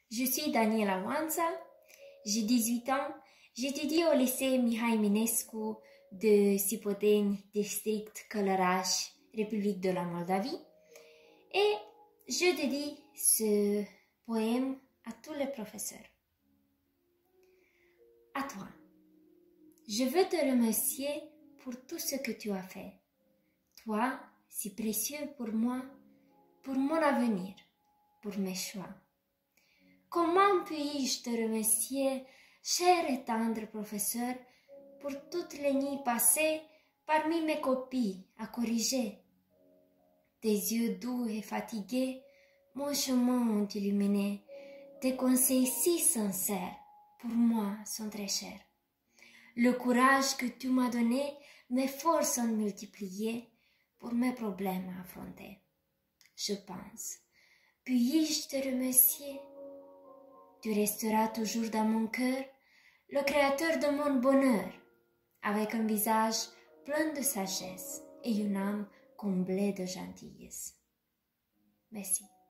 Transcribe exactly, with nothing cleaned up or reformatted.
Je suis Daniela Wanza, j'ai dix-huit ans, j'étudie au lycée Mihai Eminescu de Sipoteni, district Călăraș, République de la Moldavie, et je dédie ce poème à tous les professeurs. À toi, je veux te remercier pour tout ce que tu as fait. Toi, si précieux pour moi, pour mon avenir, pour mes choix. Comment puis-je te remercier, cher et tendre professeur, pour toutes les nuits passées parmi mes copies à corriger? Tes yeux doux et fatigués, mon chemin ont illuminé. Tes conseils si sincères, pour moi, sont très chers. Le courage que tu m'as donné, mes forces ont multiplié pour mes problèmes à affronter. Je pense, puis-je te remercier? Tu resteras toujours dans mon cœur, le créateur de mon bonheur, avec un visage plein de sagesse et une âme comblée de gentillesse. Merci.